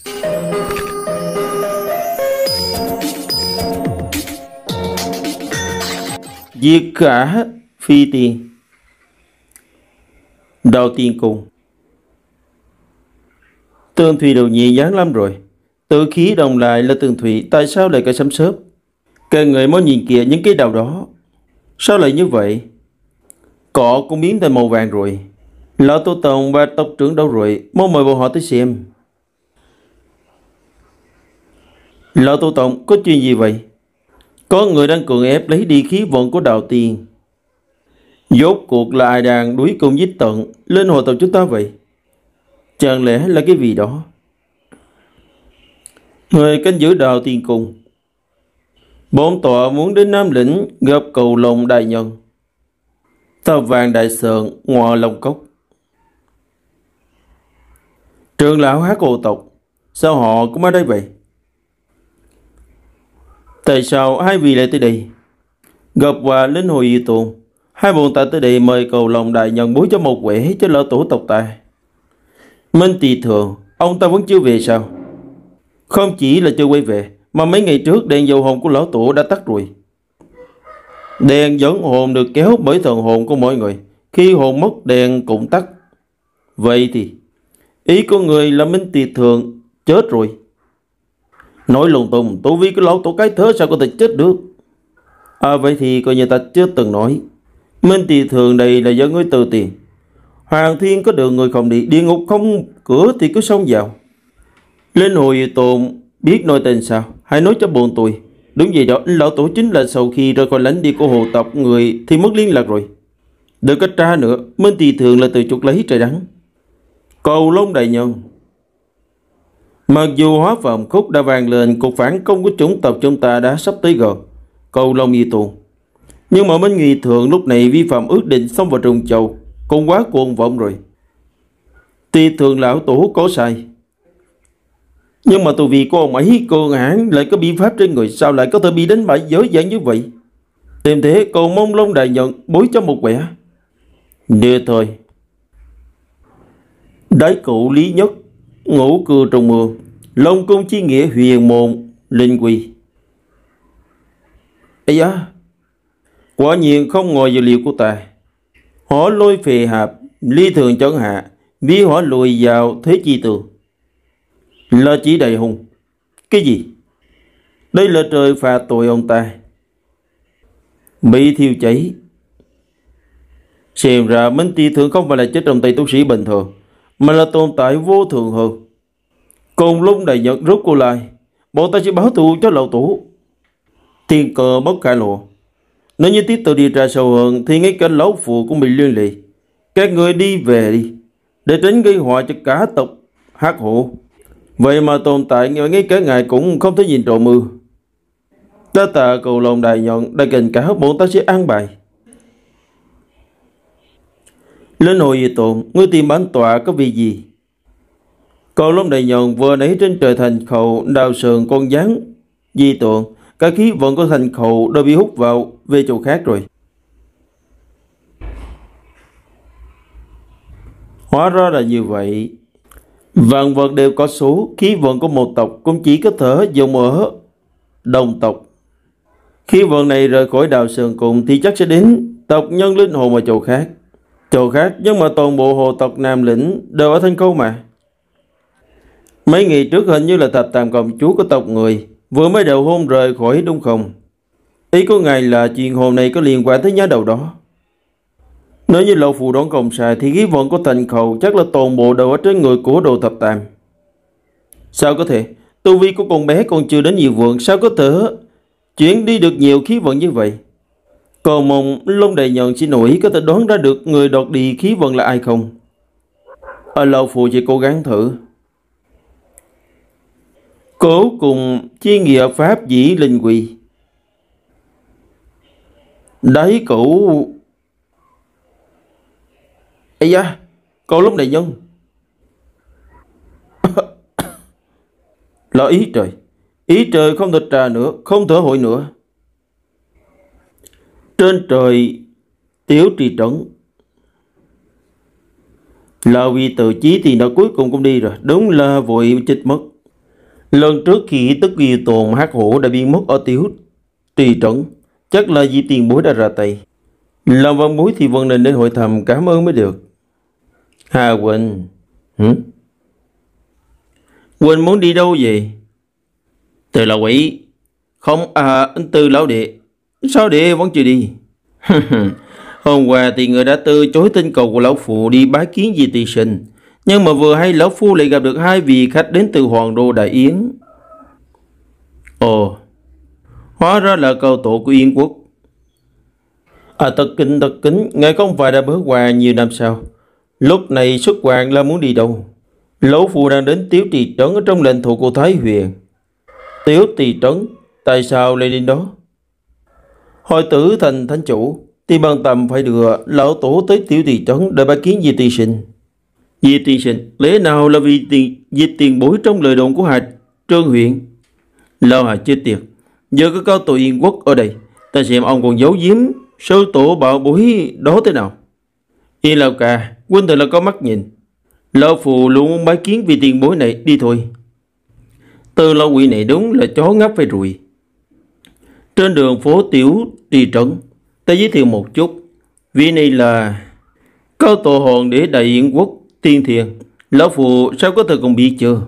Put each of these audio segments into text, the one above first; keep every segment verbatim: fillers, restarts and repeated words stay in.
Diệt cả phi tiền. Đầu tiên cùng. Tường Thụy đầu nhị dáng lắm rồi. Tự khí đồng lại là Tường Thụy, tại sao lại có sấm sớp? Các người mới nhìn kìa những cái đào đó. Sao lại như vậy? Cỏ cũng biến thành màu vàng rồi. Lão Tổ Tông và tộc trưởng đâu rồi? Mau mời bọn họ tới xem. Lão Tổ Tông, có chuyện gì vậy? Có người đang cưỡng ép lấy đi khí vận của đạo tiên. Rốt cuộc là ai đang đuổi cùng giết tận lên hồ tộc chúng ta vậy? Chẳng lẽ là cái gì đó? Người canh giữ đạo tiên cùng. Bọn tọa muốn đến Nam Lĩnh gặp Cầu Long đại nhân. Tàu vàng đại sơn ngọa Long Cốc. Trưởng lão hát hồ tộc, sao họ cũng ở đây vậy? Tại sao hai vị lại tới đây? Gặp qua linh hồi y tồn, hai bọn ta tới đây mời Cầu Long đại nhân bố cho một quẻ cho lão tổ tộc ta. Minh Tỳ Thường, ông ta vẫn chưa về sao? Không chỉ là chưa quay về, mà mấy ngày trước đèn dầu hồn của lão tổ đã tắt rồi. Đèn dẫn hồn được kéo bởi thần hồn của mọi người. Khi hồn mất đèn cũng tắt. Vậy thì ý của người là Minh Tỳ Thường chết rồi. Nói lung tung, tu vi của lão tổ cái thớ sao có thể chết được? À vậy thì coi như ta chưa từng nói. Minh Tỳ Thường đây là do ngươi từ tiền. Hoàng thiên có đường người không đi, địa ngục không cửa thì cứ xông vào. Lên hồi tồn biết nói tên sao? Hãy nói cho bọn tôi. Đúng vậy đó, lão tổ chính là sau khi rời khỏi lãnh địa của hồ tộc người thì mất liên lạc rồi. Đừng có tra nữa, Minh Tỳ Thường là từ chuột lấy trời đắng. Cầu Long đại nhân, mặc dù hóa phạm khúc đã vang lên, cuộc phản công của chủng tộc chúng ta đã sắp tới gần Cầu Long y tồn, nhưng mà Minh Nghị Thượng lúc này vi phạm ước định xông vào Trung Châu, cũng quá cuồng vọng rồi. Tỳ Thường lão tổ có sai, nhưng mà tù vì của ông ấy cường hãn lại có biện pháp trên người, sao lại có thể bị đánh bại dễ dàng như vậy? Tìm thế cầu mong Long đại nhận bối cho một quẻ. Đưa thôi. Đái cụ Lý Nhất, ngũ cư trong mưa, Long cung chi nghĩa huyền môn linh quỳ. Ây da, quả nhiên không ngồi dữ liệu của ta. Họ lôi phề hạp, ly thường chấn hạ, vì họ lùi vào thế chi tường. Là chỉ đầy hùng. Cái gì? Đây là trời phạt tội ông ta, bị thiêu cháy. Xem ra Minh Tỳ Thường không phải là chết trong tay tu sĩ bình thường, mà là tồn tại vô thường hơn. Cùng Long đại nhận rút cô lại, bọn ta sẽ báo thù cho lão tổ. Thiên cơ bất khả lộ. Nếu như tiếp tục điều tra sâu hơn thì ngay cả lão phụ cũng bị liên lụy. Các người đi về đi, để tránh gây họa cho cả tộc Hắc Hổ. Vậy mà tồn tại ngay cả ngài cũng không thể nhìn trộm mưa. Ta tạ Cầu Long đại nhận đã cảnh cáo bọn ta sẽ an bài. Lên hồi gì tồn, ngươi tìm bản tọa có vì gì? Cầu Long đại nhận vừa nãy trên trời thành khẩu đào sườn con gián di tồn, cả khí vận của thành khẩu đã bị hút vào về chỗ khác rồi. Hóa ra là như vậy. Vạn vật đều có số, khí vận của một tộc cũng chỉ có thể dùng ở đồng tộc. Khí vận này rời khỏi đào sườn cùng thì chắc sẽ đến tộc nhân linh hồn ở chỗ khác. Chỗ khác, nhưng mà toàn bộ hồ tộc Nam Lĩnh đều ở thành khâu mà. Mấy ngày trước hình như là thập tam công chúa của tộc người vừa mới đầu hôn rời khỏi đúng không? Ý của ngài là chuyện hồn này có liên quan tới nhá đầu đó. Nếu như lão phù đoán không sai thì khí vận của thành khẩu chắc là toàn bộ đều ở trên người của đồ thập tam. Sao có thể? Tu vi của con bé còn chưa đến nhiều vượng, sao có thể chuyển đi được nhiều khí vận như vậy? Còn mong Long đại nhận xin lỗi có thể đoán ra được người đoạt đi khí vận là ai không? Ở lão phù chỉ cố gắng thử. Cố cùng chi nghĩa pháp dĩ linh quỳ. Đấy cậu. Ây da, Cầu Long đại nhân. Là ý trời. Ý trời không thể trà nữa, không thể hội nữa. Trên trời tiểu trì trấn. Là vì tự chí thì nó cuối cùng cũng đi rồi. Đúng là vội chết mất. Lần trước khi tức ghi tồn hát hổ đã biến mất ở Tiếu Trì Trấn, chắc là vì tiền bối đã ra tay. Làm văn bối thì vẫn nên đến hội thầm cảm ơn mới được. Hà Quỳnh, hử? Quỳnh muốn đi đâu vậy? Từ lão quỷ. Không, à, anh Từ lão đệ. Sao đệ vẫn chưa đi? Hôm qua thì người đã từ chối tinh cầu của lão phụ đi bái kiến Di Tiên Sinh. Nhưng mà vừa hay lão phu lại gặp được hai vị khách đến từ Hoàng Đô Đại Yến. Ồ, hóa ra là cầu tổ của Yên Quốc. À, thật kính, thật kính, ngài không phải đã bước qua nhiều năm sao? Lúc này xuất quan là muốn đi đâu? Lão phu đang đến Tiếu Trì Trấn ở trong lãnh thổ của Thái Huyền. Tiếu Trì Trấn, tại sao lại đến đó? Hội tử thành thánh chủ thì ban tầm phải đưa lão tổ tới Tiếu Trì Trấn để bái kiến Di Tiên Sinh. Di Tiên Sinh, lẽ nào là vì tiền Di tiền bối trong lời đồn của Hà Trương huyện? Lão Hà chết tiệt, giờ có cao tổ Yên Quốc ở đây, ta xem ông còn giấu giếm sư tổ bảo bối đó thế nào. Yên Lão Ca, huynh thật là có mắt nhìn. Lão phù luôn muốn bái kiến vị tiền bối này, đi thôi. Từ lão quỷ này đúng là chó ngáp phải rùi. Trên đường phố Tiểu Trì Trấn, ta giới thiệu một chút. Vị này là cao tổ hoàng đế Đại Yên Quốc Tiên Thiền. Lão phù sao có thể không biết chưa?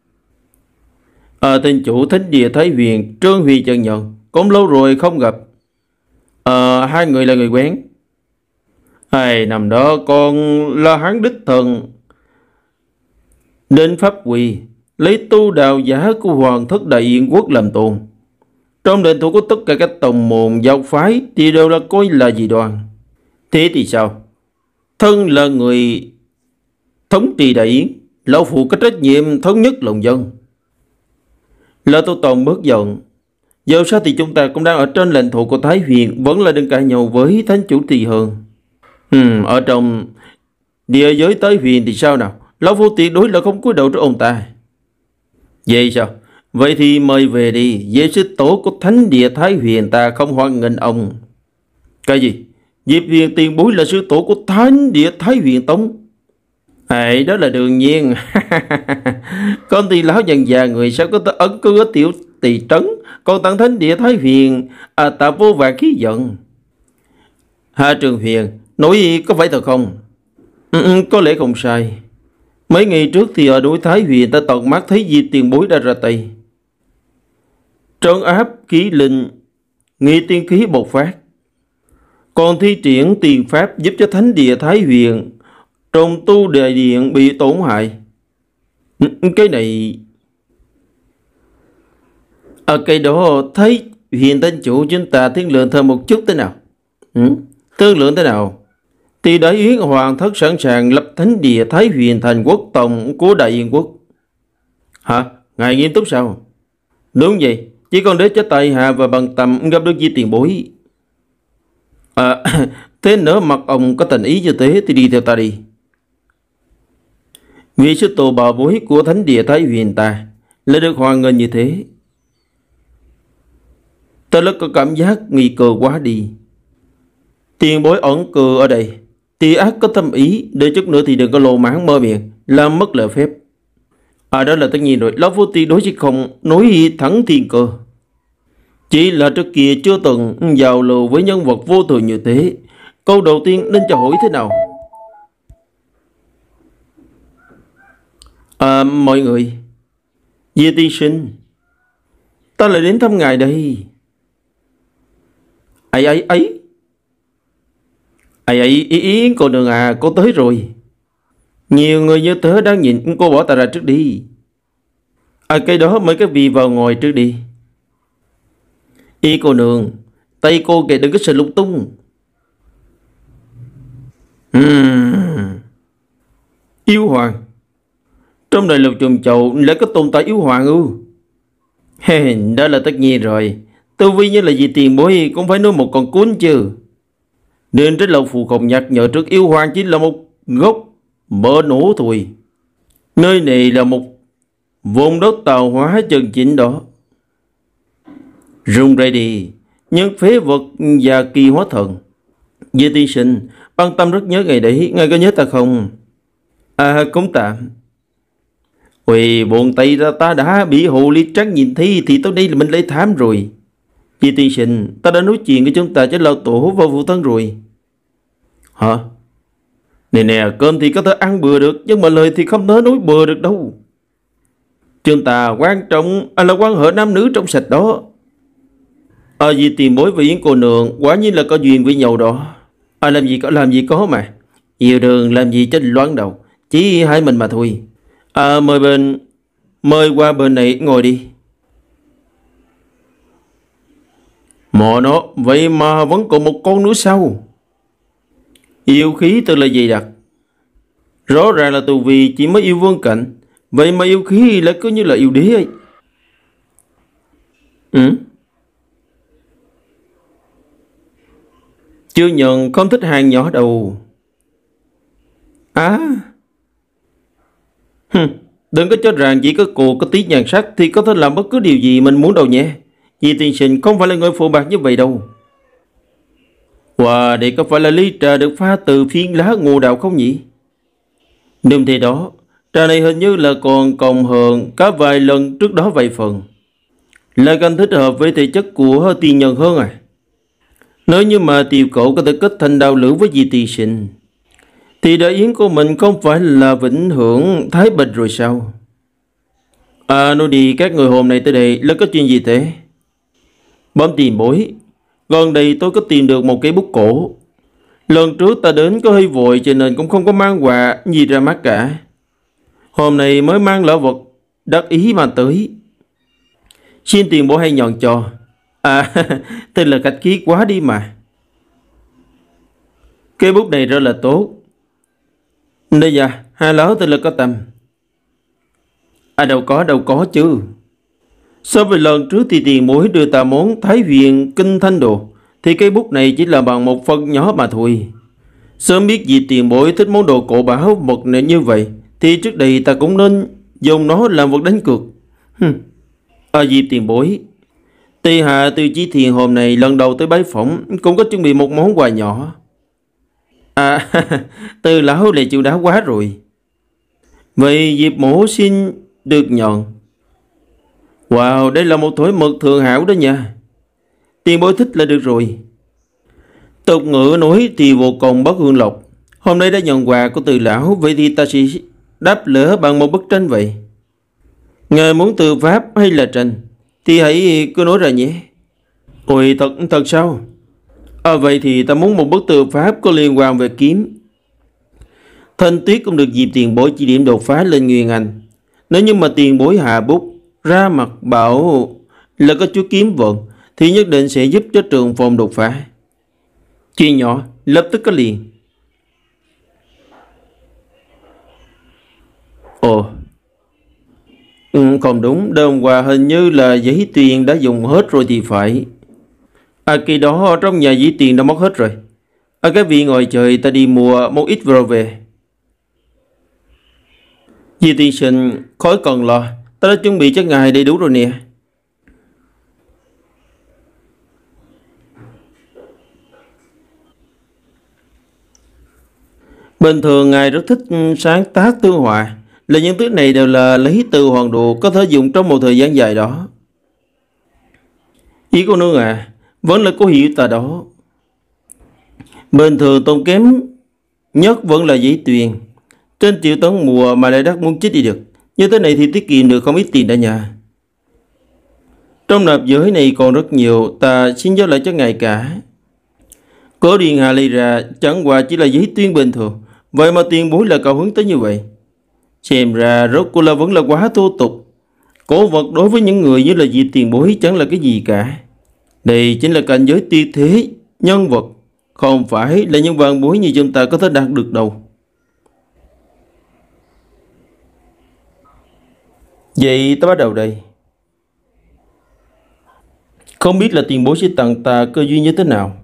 À, tên chủ thánh địa Thái Huyền Trương Huy chân nhận, cũng lâu rồi không gặp. À, hai người là người quen. Ai năm đó còn là hắn đích thần đến pháp quỳ lấy tu đạo giả của hoàng thất Đại Yên Quốc làm tôn. Trong đền thủ của tất cả các tông môn giáo phái thì đều là coi là dị đoan. Thế thì sao? Thân là người thống trị Đại Yến, lão phụ có trách nhiệm thống nhất lòng dân. Lão tổ tông bớt giận. Dẫu sao thì chúng ta cũng đang ở trên lãnh thổ của Thái Huyền, vẫn là đừng cãi nhau với thánh chủ thì hơn. Ừ, ở trong địa giới Thái Huyền thì sao nào? Lão phu tuyệt đối là không cúi đầu trước ông ta. Vậy sao? Vậy thì mời về đi. Về sư tổ của thánh địa Thái Huyền ta không hoan nghênh ông. Cái gì? Diệp Huyền tiền bối là sư tổ của thánh địa Thái Huyền Tông. Ấy đó là đương nhiên. Con thì lão dần già người sao có tới ấn cư ở Tiểu Trì Trấn, còn tặng thánh địa Thái Huyền à, ta vô vàng khí giận. Hà Trường Huyền nói có phải thật không? Ừ, ừ, có lẽ không sai. Mấy ngày trước thì ở núi Thái Huyền ta tận mắt thấy Di tiền bối đã ra tay, trấn áp khí linh, nghi tiên khí bộc phát, còn thi triển tiền pháp giúp cho thánh địa Thái Huyền trùng tu đại điện bị tổn hại. Cái này ở cái đó thấy Huyền tên chủ chúng ta thương lượng thêm một chút thế nào? Ừ? Thương lượng thế nào? Thì Đại Yến Hoàng thất sẵn sàng lập thánh địa Thái Huyền thành quốc tông của Đại Yên Quốc. Hả? Ngài nghiêm túc sao? Đúng vậy, chỉ còn để cho tại hạ và bằng tầm gặp được Di tiền bối. À, thế nữa mặt ông có tình ý như thế thì đi theo ta đi. Vị sư tổ bảo bối của thánh địa Thái Huyền ta lại được hoan nghênh như thế, ta rất có cảm giác nghi cơ quá đi. Tiền bối ẩn cư ở đây thì ác có thâm ý, để chút nữa thì đừng có lộ mãn mơ miệng làm mất lễ phép. À, đó là tất nhiên rồi. Lão phu tuyệt đối chứ không nói thẳng thiên cơ. Chỉ là trước kia chưa từng giao lưu với nhân vật vô thường như thế. Câu đầu tiên nên cho hỏi thế nào? À, mọi người, Di Tiên Sinh, ta lại đến thăm ngài đây. Ấy ấy ấy ấy ấy ý ý cô đường à, cô tới rồi. Nhiều người như thế đang nhìn, cô bỏ ta ra trước đi. À, cái đó mấy cái vị vào ngồi trước đi. Y cô nương, tay cô kìa, đừng có sợ lung tung. uhm. Yêu hoàng. Trong đại lục trùng chậu lại có tồn tại yêu hoàng ư? Hey, đó là tất nhiên rồi. Tu vi như là gì tiền bối cũng phải nuôi một con cún chứ. Nên trên lầu phù không nhắc nhở trước, yêu hoàng chỉ là một gốc mỡ nổ thôi. Nơi này là một vùng đất tàu hóa chân chính đó. Rung rây đi, những phế vật và kỳ hóa thần. Di Tiên Sinh, băng tâm rất nhớ ngày đấy, ngài có nhớ ta không? À, cũng tạm. Ôi, buồn tay ra, ta đã bị hồ ly trắng nhìn thấy thì tới đây là mình lấy thám rồi. Vì tiên sinh, ta đã nói chuyện với chúng ta với lão tổ và phụ thân rồi. Hả? Nè nè, cơm thì có thể ăn bừa được, nhưng mà lời thì không thể nói bừa được đâu. Chúng ta quan trọng à, là quan hệ nam nữ trong sạch đó. À, vì tiền bối và Yến cô nương quả nhiên là có duyên với nhau đó. À, làm gì có, làm gì có mà. Yêu đương làm gì cho loạn đầu. Chỉ hai mình mà thôi. À, mời bên, mời qua bên này ngồi đi. Mọ nó, vậy mà vẫn còn một con nữa sao? Yêu khí tức là gì đặc? Rõ ràng là tù vì chỉ mới yêu vương cảnh. Vậy mà yêu khí lại cứ như là yêu đế ấy. Ừ? Chưa nhận không thích hàng nhỏ đâu. À. Hừm, đừng có cho rằng chỉ có cô có tí nhan sắc thì có thể làm bất cứ điều gì mình muốn đâu nhé. Vì tiên sinh không phải là người phụ bạc như vậy đâu. Wow, đây có phải là ly trà được pha từ phiến lá ngô đào không nhỉ? Đúng thế đó, trà này hình như là còn còn hơn cả vài lần trước đó vài phần. Lại càng thích hợp với thể chất của tiên nhân hơn à. Nếu như mà tiểu cậu có thể kết thành đạo lữ với vị tiên sinh thì đại yến của mình không phải là vĩnh hưởng thái bình rồi sao? À, nói đi, các người hôm nay tới đây là có chuyện gì thế? Bấm tìm bối. Gần đây tôi có tìm được một cái bút cổ. Lần trước ta đến có hơi vội cho nên cũng không có mang quà gì ra mắt cả. Hôm nay mới mang lễ vật đắc ý mà tới. Xin tiền bố hay nhòn cho. À, tên là khách khí quá đi mà. Cái bút này rất là tốt. Đây dạ, hai láo tên là có tầm. À, đâu có, đâu có chứ. So với lần trước thì tiền bối đưa ta món Thái Huyền Kinh Thanh Đồ thì cây bút này chỉ là bằng một phần nhỏ mà thôi. Sớm biết gì tiền bối thích món đồ cổ bảo vật này như vậy thì trước đây ta cũng nên dùng nó làm vật đánh cược. Hừm. À, dịp tiền bối, Tây Hạ Từ Chí Thiền hôm nay lần đầu tới bái phỏng cũng có chuẩn bị một món quà nhỏ. À, Từ lão này chịu đá quá rồi. Vậy dịp mổ xin được nhận. Wow, đây là một thỏi mực thượng hảo đó nha. Tiền bối thích là được rồi. Tục ngữ nói thì vô cùng bất hương lộc. Hôm nay đã nhận quà của Từ lão, vậy thì ta sẽ đáp lễ bằng một bức tranh vậy. Ngài muốn từ pháp hay là tranh thì hãy cứ nói ra nhé. Ôi, thật thật sao? À, vậy thì ta muốn một bức từ pháp có liên quan về kiếm. Thanh Tuyết cũng được dịp tiền bối chỉ điểm đột phá lên Nguyên Anh. Nếu như mà tiền bối hạ bút ra mặt bảo là có chú kiếm vận thì nhất định sẽ giúp cho trường phòng đột phá. Chuyện nhỏ lập tức có liền. Ồ, ừ, không đúng, đêm qua hình như là giấy tiền đã dùng hết rồi thì phải. À, kỳ đó trong nhà giấy tiền đã mất hết rồi. À, cái vị ngoài trời ta đi mua một ít rồi về. Di tiên sinh khỏi cần lo, ta đã chuẩn bị cho ngài đầy đủ rồi nè. Bình thường ngài rất thích sáng tác tương họa, là những thứ này đều là lấy từ hoàng đồ có thể dùng trong một thời gian dài đó. Ý cô nương à, vẫn là có hiểu ta đó. Bình thường tốn kém nhất vẫn là giấy tuyền. Trên triệu tấn mùa mà lại đắt muốn chết đi được. Như thế này thì tiết kiệm được không ít tiền đã nhà. Trong nạp giới này còn rất nhiều, ta xin giao lại cho ngài cả. Có điện hạ lấy ra chẳng qua chỉ là giấy tuyên bình thường. Vậy mà tiền bối là cao hứng tới như vậy. Xem ra rốt cuộc là vẫn là quá thô tục. Cổ vật đối với những người như là dịp tiền bối chẳng là cái gì cả. Đây chính là cảnh giới tuyệt thế, nhân vật. Không phải là những vạn bối như chúng ta có thể đạt được đâu. Vậy ta bắt đầu đây. Không biết là tiền bối sẽ tặng ta cơ duyên như thế nào.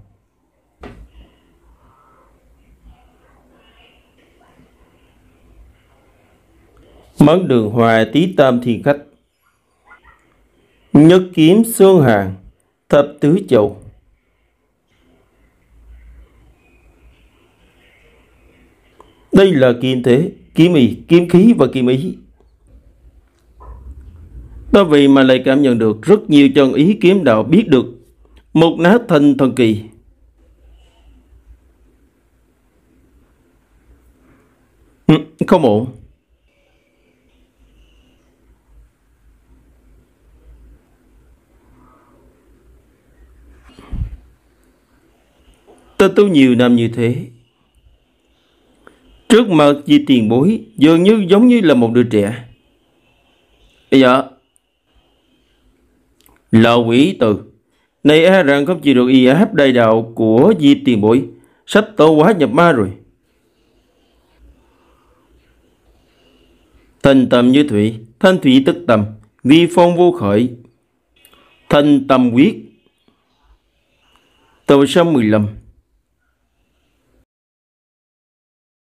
Món đường hòa tí tam thiên khách. Nhất kiếm xương hàng, thập tứ châu. Đây là kim thế, kiếm ý, kiếm khí và kim ý. Ta vì mà lại cảm nhận được rất nhiều chân ý kiếm đạo, biết được một nát thanh thần kỳ. Ừ, không ổn. Ta tu nhiều năm như thế, trước mặt vì tiền bối dường như giống như là một đứa trẻ. Dạ, là quỷ từ này e rằng không chịu được y áp đại đạo của Diệp tiền bối, sắp tổ hóa nhập ma rồi. Thành tâm như thủy, thanh thủy tức tâm, vi phong vô khởi. Thành tâm quyết. Tàu số mười lăm.